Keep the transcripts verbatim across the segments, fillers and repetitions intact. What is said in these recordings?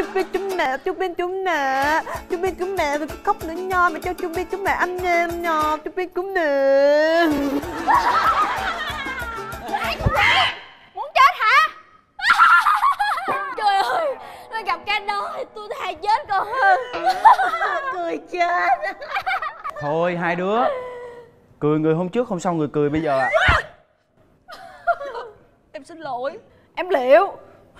Chú Bi chú mẹ, chú Bi chú mẹ, chú Bi chú mẹ đừng khóc nữa nha, mẹ cho chú Bi chú mẹ anh em nha, chú Bi chú mẹ. Muốn chết hả? Trời ơi, nó gặp cái đó thì tôi thà chết còn hơn. Cười chết. Thôi hai đứa, cười người hôm trước không xong người cười bây giờ à. Em xin lỗi, em liệu.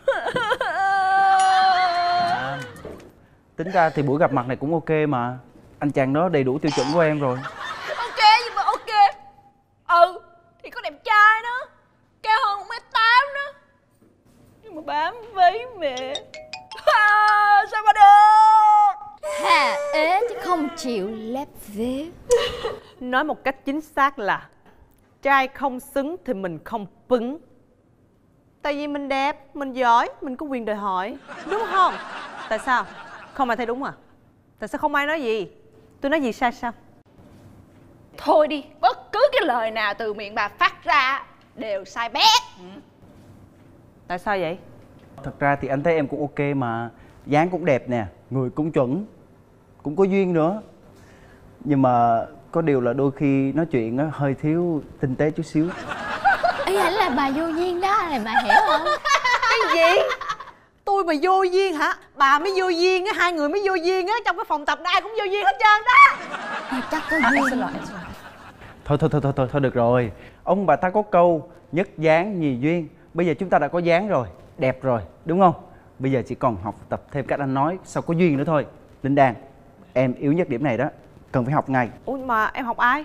À, tính ra thì buổi gặp mặt này cũng ok mà. Anh chàng đó đầy đủ tiêu chuẩn của em rồi. Ok nhưng mà ok. Ừ, thì có đẹp trai đó, cao hơn một mét tám đó, nhưng mà bám váy mẹ. À, sao mà được. Hà ế chứ không chịu lép vế. Nói một cách chính xác là trai không xứng thì mình không pứng. Tại vì mình đẹp, mình giỏi, mình có quyền đòi hỏi, đúng không? Tại sao? Không ai thấy đúng à? Tại sao không ai nói gì? Tôi nói gì sai sao? Thôi đi, bất cứ cái lời nào từ miệng bà phát ra đều sai bét. Tại sao vậy? Thật ra thì anh thấy em cũng ok mà. Dáng cũng đẹp nè, người cũng chuẩn, cũng có duyên nữa. Nhưng mà có điều là đôi khi nói chuyện á hơi thiếu tinh tế chút xíu. Ý ảnh là bà vô duyên đó, này bà hiểu không? Cái gì? Tôi mà vô duyên hả? Bà mới vô duyên á, hai người mới vô duyên á. Trong cái phòng tập ai cũng vô duyên hết trơn đó. À, chắc có À, duyên. em xin lỗi, em xin lỗi. Thôi thôi thôi thôi thôi, thôi được rồi. Ông bà ta có câu nhất dáng nhì duyên. Bây giờ chúng ta đã có dáng rồi, đẹp rồi, đúng không? Bây giờ chỉ còn học tập thêm cách anh nói, sao có duyên nữa thôi. Linh Đan, em yếu nhất điểm này đó, cần phải học ngay. Ủa mà em học ai?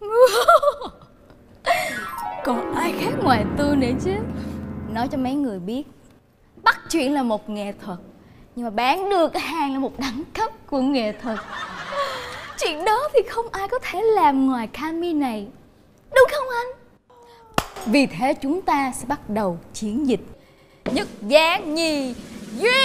Còn ai khác ngoài tôi nữa chứ. Nói cho mấy người biết, bắt chuyện là một nghệ thuật, nhưng mà bán được hàng là một đẳng cấp của nghệ thuật. Chuyện đó thì không ai có thể làm ngoài Cami này, đúng không anh? Vì thế chúng ta sẽ bắt đầu chiến dịch nhất dáng nhì duyên.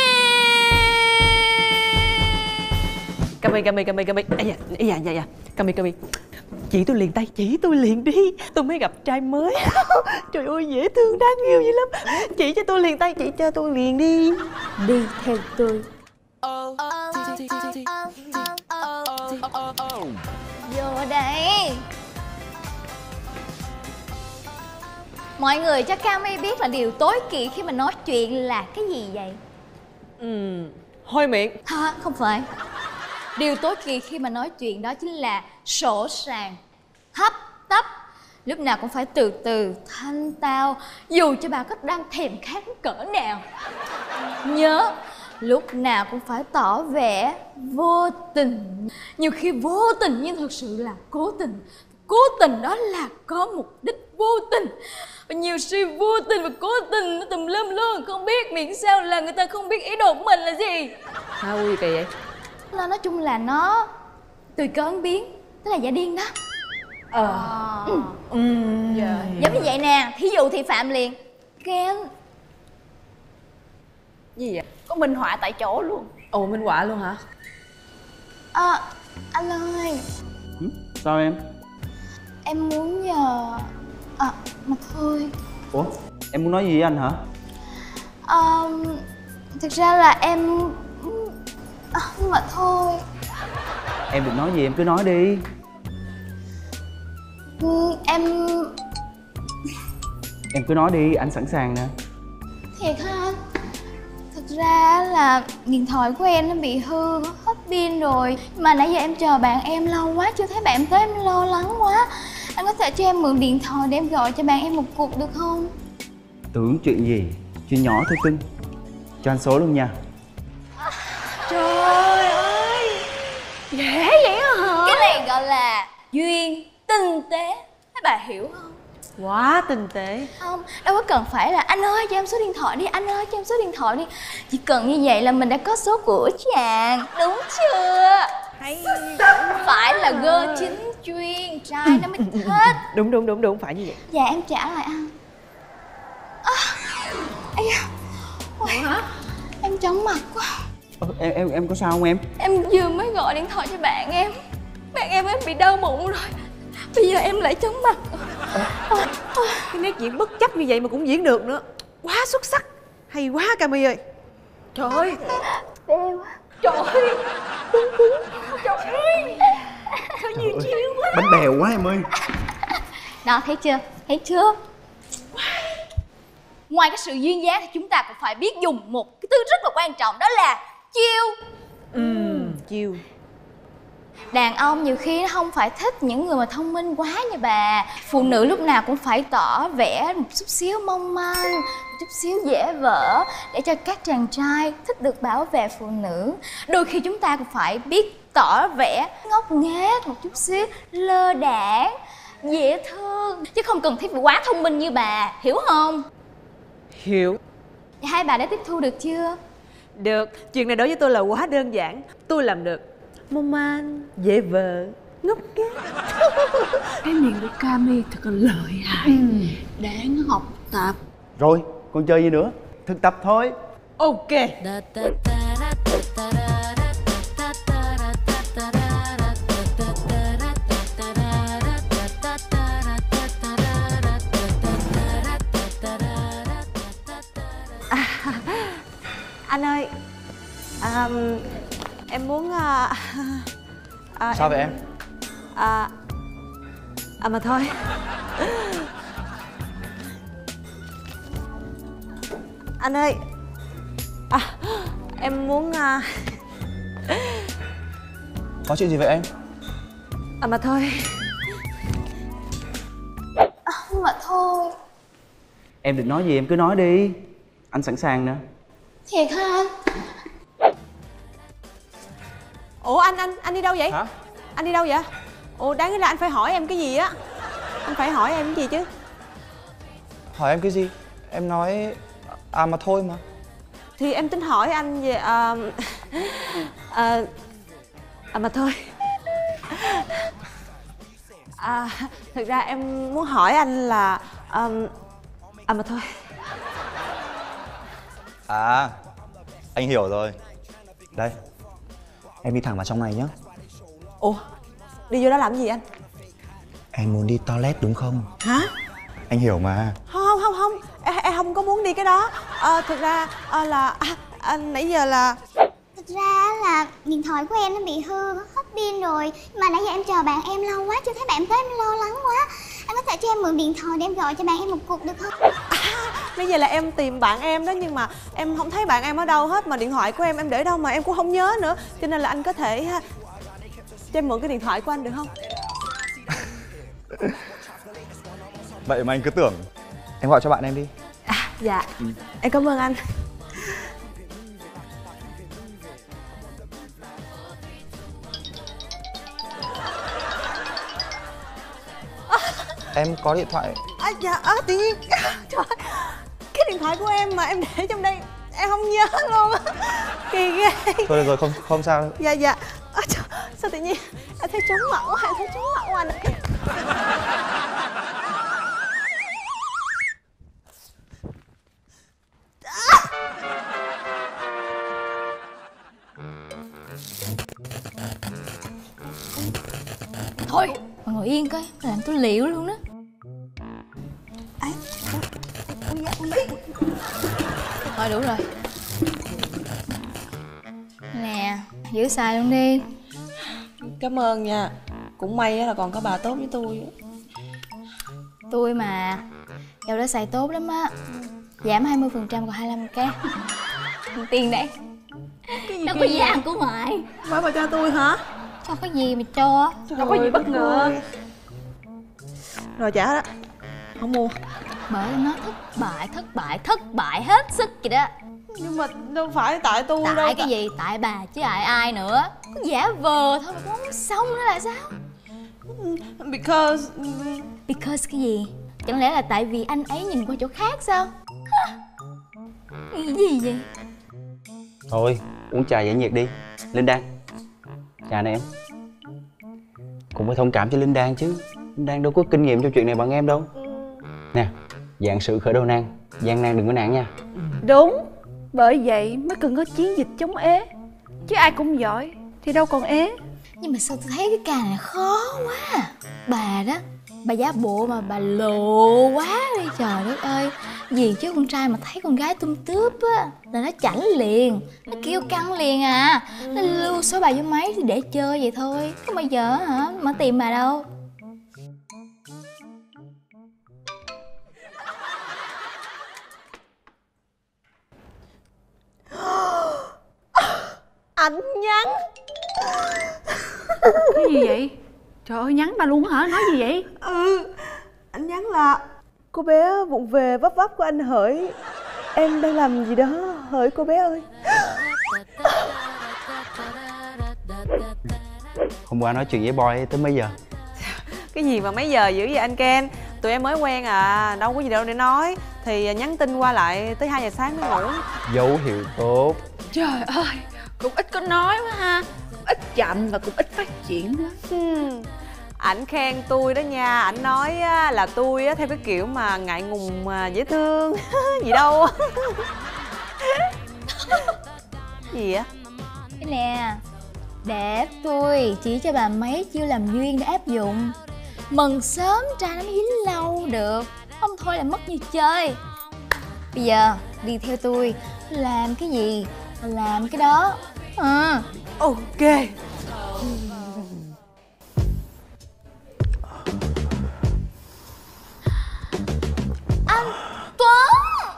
Cami, Cami, Cami, Cami. Ây da, ây da, dạ, dạ. Cami, Cami. Chỉ tôi liền tay, chỉ tôi liền đi. Tôi mới gặp trai mới. Trời ơi, dễ thương, đáng yêu dữ lắm. Chỉ cho tôi liền tay, chỉ cho tôi liền đi. Đi theo tôi. Vô đây. Mọi người chắc Cami biết là điều tối kỵ khi mà nói chuyện là cái gì vậy? Ừ, hôi miệng. Hả? Không phải. Điều tối kỵ khi mà nói chuyện đó chính là sỗ sàng, hấp tấp. Lúc nào cũng phải từ từ, thanh tao, dù cho bà có đang thèm khát cỡ nào. Nhớ, lúc nào cũng phải tỏ vẻ vô tình. Nhiều khi vô tình nhưng thực sự là cố tình. Cố tình đó là có mục đích vô tình. Và nhiều sự vô tình và cố tình nó tùm lum luôn. Không biết miễn sao là người ta không biết ý đồ của mình là gì. Hả, ui kỳ vậy? Nó nói chung là nó tùy cơ ứng biến, tức là giả điên đó. Ờ. Ừ. Ừ. Dạ. Giống như vậy nè, thí dụ thì Phạm liền ghen. Gì vậy? Có minh họa tại chỗ luôn. Ồ, minh họa luôn hả? À, anh ơi, Ừ? Sao em? em muốn nhờ... À, mà thôi. Ủa, em muốn nói gì với anh hả? À, thực ra là em... À, nhưng mà thôi. Em định nói gì em cứ nói đi. Ừ, em... Em cứ nói đi, anh sẵn sàng nè. Thiệt hả anh? Thực ra là điện thoại của em nó bị hư, hết pin rồi. Mà nãy giờ em chờ bạn em lâu quá, chưa thấy bạn em tới, em lo lắng quá. Anh có thể cho em mượn điện thoại để em gọi cho bạn em một cuộc được không? Tưởng chuyện gì, chuyện nhỏ thôi cưng. Cho anh số luôn nha. Trời ơi, dễ vậy hả? Cái này gọi là duyên tinh tế. Các bà hiểu không? Quá tinh tế. Không, đâu có cần phải là anh ơi cho em số điện thoại đi, anh ơi cho em số điện thoại đi. Chỉ cần như vậy là mình đã có số của chàng, đúng chưa? Hay. Phải là gơ chính chuyên, trai nó mới thích. Đúng đúng đúng đúng, phải như vậy. Dạ em trả lại anh. À, ây da. Ôi, hả? Em chóng mặt quá. Ờ, em em em có sao không em? Em vừa mới gọi điện thoại cho bạn em. Bạn em em bị đau bụng rồi. Bây giờ em lại chóng mặt. Cái nét diễn bất chấp như vậy mà cũng diễn được nữa. Quá xuất sắc. Hay quá Cami ơi. Trời ơi, phê quá. Trời ơi, trời ơi, sao nhiều chiêu quá. Bánh bèo quá em ơi. Đó, thấy chưa? Thấy chưa? Ngoài cái sự duyên dáng thì chúng ta cũng phải biết dùng một cái thứ rất là quan trọng, đó là chiêu. Ừm, chiêu. Đàn ông nhiều khi nó không phải thích những người mà thông minh quá như bà. Phụ nữ lúc nào cũng phải tỏ vẻ một chút xíu mong manh, một chút xíu dễ vỡ, để cho các chàng trai thích được bảo vệ phụ nữ. Đôi khi chúng ta cũng phải biết tỏ vẻ ngốc nghếch một chút xíu, lơ đãng, dễ thương, chứ không cần thiết phải quá thông minh như bà, hiểu không? Hiểu. Thì hai bà đã tiếp thu được chưa? Được, chuyện này đối với tôi là quá đơn giản. Tôi làm được. Mong manh, dễ vợ, ngốc nghếch. Cái miệng của Cami thật là lợi hại, đáng học tập. Rồi, còn chơi gì nữa? Thực tập thôi. Ok. À, anh ơi, à, em muốn à, à, Sao vậy em? À, à mà thôi. Anh ơi, à, em muốn à... Có chuyện gì vậy em? À mà thôi. À, mà thôi. Em định nói gì em cứ nói đi. Anh sẵn sàng nữa. Thiệt hả anh? Ủa anh, anh, anh đi đâu vậy? Hả? Anh đi đâu vậy? Ủa đáng lẽ là anh phải hỏi em cái gì á. Anh phải hỏi em cái gì chứ. Hỏi em cái gì? Em nói à mà thôi mà. Thì em tính hỏi anh về à, à, à mà thôi. À, thực ra em muốn hỏi anh là à, à mà thôi. À, anh hiểu rồi. Đây, em đi thẳng vào trong này nhé. Ủa, đi vô đó làm gì anh? Em muốn đi toilet đúng không? Hả? Anh hiểu mà. Không, không, không, em, em không có muốn đi cái đó. À, thực ra à, là à, à, nãy giờ là Thực ra là điện thoại của em nó bị hư, hết pin rồi. Mà nãy giờ em chờ bạn em lâu quá, chưa thấy bạn tới em lo lắng quá. Anh có thể cho em mượn điện thoại để em gọi cho bạn em một cuộc được không? à, bây giờ là em tìm bạn em đó, nhưng mà em không thấy bạn em ở đâu hết. Mà điện thoại của em em để đâu mà em cũng không nhớ nữa. Cho nên là anh có thể ha, cho em mượn cái điện thoại của anh được không? Vậy mà anh cứ tưởng. Em gọi cho bạn em đi. À, dạ, ừ. Em cảm ơn anh. Em có điện thoại. À, dạ, à, tự nhiên trời, cái điện thoại của em mà em để trong đây em không nhớ luôn á. Kỳ ghê. Thôi được rồi, không không sao đâu. Dạ dạ. À, trời, sao tự nhiên em thấy chóng mặt quá, em thấy chóng mặt quá anh. Thôi, mà ngồi yên coi, làm tôi liệu luôn đó. Thôi đủ rồi. Nè, giữ xài luôn đi. Cảm ơn nha. Cũng may là còn có bà tốt với tôi. Tôi mà dạo đó xài tốt lắm á. Giảm hai mươi phần trăm còn hai mươi lăm cái. Tiền đây. Đâu có gì ăn của ngoại. Bà bà cho tôi hả? Không có gì mà cho. Đâu có gì bất ngờ. Rồi trả đó. Không mua. Bởi nó thất bại, thất bại, thất bại hết sức vậy đó. Nhưng mà đâu phải tại tôi Tại đâu. cái gì? Tại bà chứ tại ai nữa. Cứ giả vờ thôi mà cũng không xong nữa là sao? Because Because cái gì? Chẳng lẽ là tại vì anh ấy nhìn qua chỗ khác sao? Hả? Cái gì vậy? Thôi, uống trà giải nhiệt đi. Linh Đan, trà này em. Cũng phải thông cảm cho Linh Đan chứ. Linh Đan đâu có kinh nghiệm trong chuyện này bằng em đâu. Nè, dạng sự khởi đầu nan, gian nan đừng có nản nha. Đúng. Bởi vậy mới cần có chiến dịch chống ế. Chứ ai cũng giỏi thì đâu còn ế. Nhưng mà sao tôi thấy cái ca này khó quá à. Bà đó, Bà giả bộ mà bà lộ quá đi, trời đất ơi. Vì chứ con trai mà thấy con gái tum tướp á là nó chảnh liền, nó kêu căng liền à. Nó lưu số bà vô máy thì để chơi vậy thôi. Còn bây giờ hả, mà tìm bà đâu. Anh nhắn. Cái gì vậy? Trời ơi, nhắn bà luôn hả? Nói gì vậy? Ừ, anh nhắn là cô bé vụng về vấp vấp của anh Hỡi. Em đang làm gì đó Hỡi cô bé ơi. Hôm qua nói chuyện với boy tới mấy giờ? Cái gì mà mấy giờ dữ vậy anh Ken? Tụi em mới quen à, đâu có gì đâu để nói. Thì nhắn tin qua lại tới hai giờ sáng mới ngủ. Dấu hiệu tốt. Trời ơi, cũng ít có nói quá ha. Ít chậm và cũng ít phát triển nữa. Hmm. Ảnh khen tôi đó nha, ảnh nói là tôi theo cái kiểu mà ngại ngùng mà dễ thương. Gì đâu. Gì vậy? Cái nè, để tôi chỉ cho bà mấy chiêu làm duyên để áp dụng. Mừng sớm trai nó mới dính lâu được, không thôi là mất như chơi. Bây giờ đi theo tôi, làm cái gì làm cái đó. À. Ok. Anh Tuấn.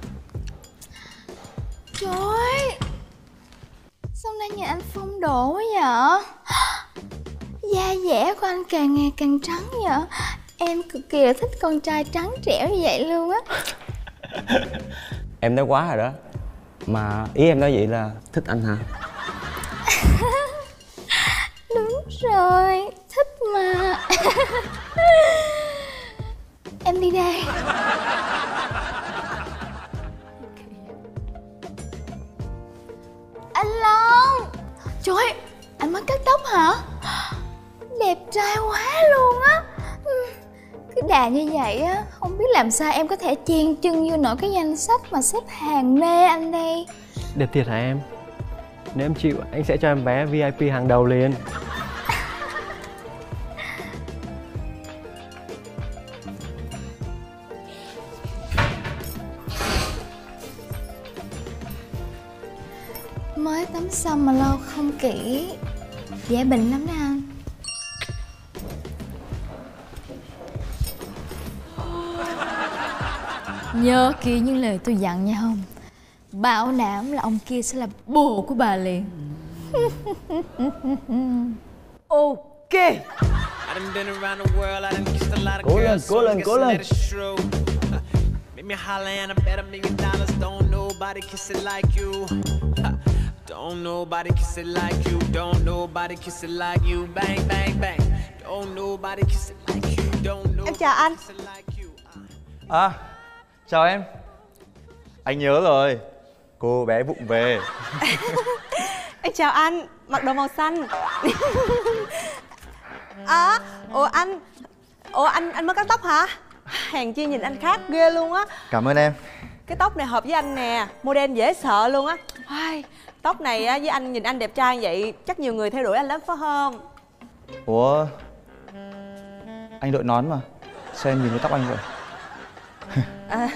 Trời ơi, sao nay nhìn anh phong độ quá vậy? Da dẻ của anh càng ngày càng trắng vậy. Em cực kỳ là thích con trai trắng trẻo như vậy luôn á. Em nói quá rồi đó. Mà ý em nói vậy là thích anh hả? Đúng rồi, thích mà. Em đi đây. Anh Long. Trời ơi, anh mới cắt tóc hả? Đẹp trai quá luôn á. Cứ đà như vậy á, không biết làm sao em có thể chen chân vô nổi cái danh sách mà xếp hàng mê anh đây. Đẹp thiệt hả em? Nếu em chịu, anh sẽ cho em vé vi ai pi hàng đầu liền. Mới tắm xong mà lau không kỹ, dễ bệnh lắm nè anh. Nhớ kỹ những lời tôi dặn nha không? Bảo đảm là ông kia sẽ là bồ của bà liền. Ok. Cố lên, cố lên, cố lên. Don't nobody kiss it like you. Don't nobody kiss it like you. Bang bang bang. Don't nobody kiss it like you. Don't nobody Em chào anh. kiss it like you. À, chào em. Anh nhớ rồi. Cô bé vụng về. Em chào anh, mặc đồ màu xanh. À, ủa anh Ủa anh anh mới cắt tóc hả? Hèn chi nhìn anh khác ghê luôn á. Cảm ơn em. Cái tóc này hợp với anh nè, model dễ sợ luôn á. Tóc này á, với anh nhìn anh đẹp trai như vậy chắc nhiều người theo đuổi anh lắm phải không? Ủa, anh đội nón mà, sao em nhìn thấy tóc anh vậy? À,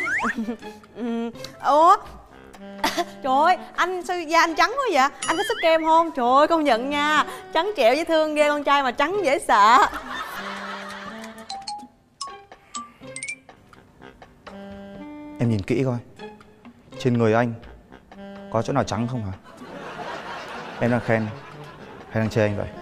ủa, trời ơi, anh sao da anh trắng quá vậy? Anh có sức kem không? Trời ơi, công nhận nha, trắng trẻo dễ thương ghê, con trai mà trắng dễ sợ. Em nhìn kỹ coi, trên người anh có chỗ nào trắng không hả? Em đang khen hay đang chê anh vậy?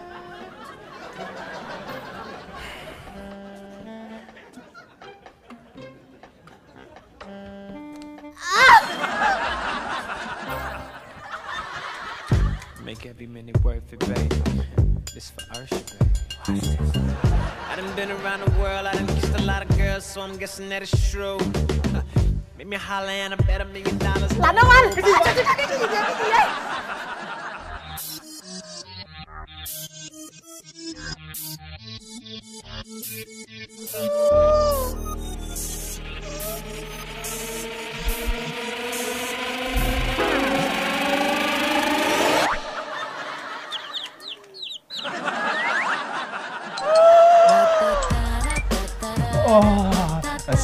Make every minute worth it, babe. This for Usher, babe. I done been around the world, I done kissed a lot of girls, so I'm guessing that it's true. Make me holler and I bet a million dollars. Lạnh không anh? Cái gì vậy? Cái gì vậy? Cái gì vậy?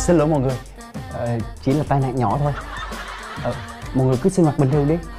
Xin lỗi mọi người, ờ, chỉ là tai nạn nhỏ thôi. ờ, Mọi người cứ sinh hoạt bình thường đi.